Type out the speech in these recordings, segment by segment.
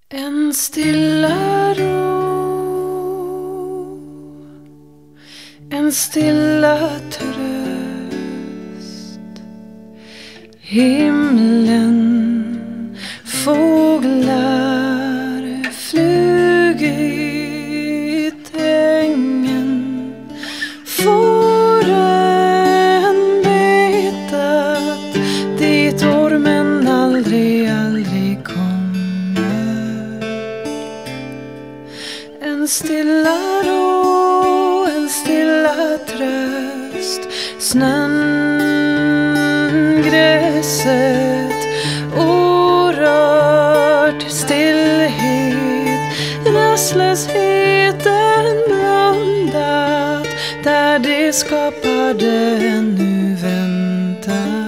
En stilla ro, en stilla tröst. Himlen, fåglar, flugit ängen. Fåren betat dit ormen aldrig kommer. En stilla ro, en stilla tröst. Snön, gräset, orört stillhet. Rastlösheten blundat där det skapade nu väntar.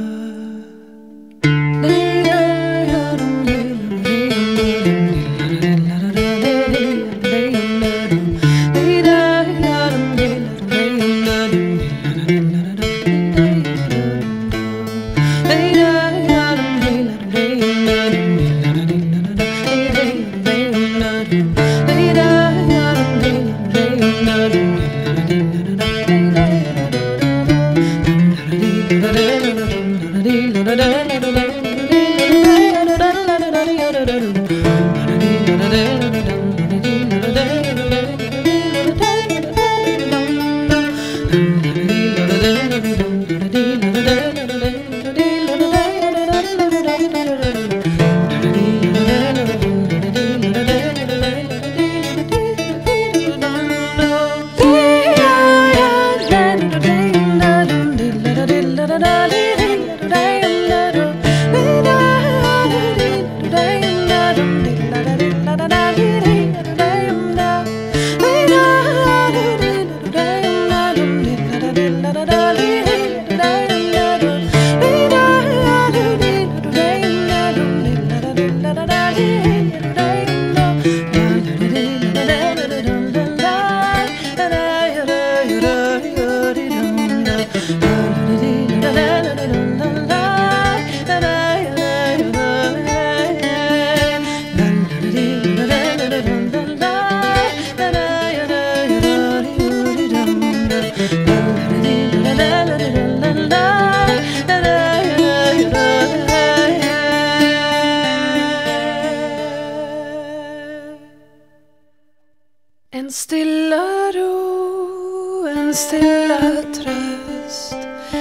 En stilla ro, en stilla tröst.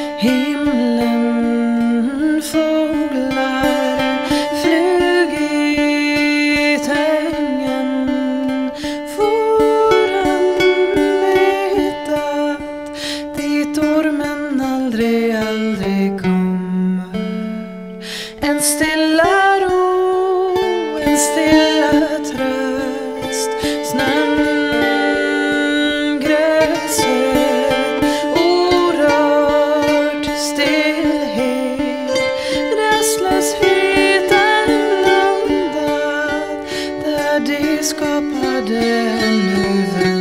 Himlen, fåglar, flugit ängen. Fåren betat dit ormen aldrig kommer. En stilla ro, en stilla tröst. Snön, orört stillhet. Rastlösheten blundat där det skapade nu.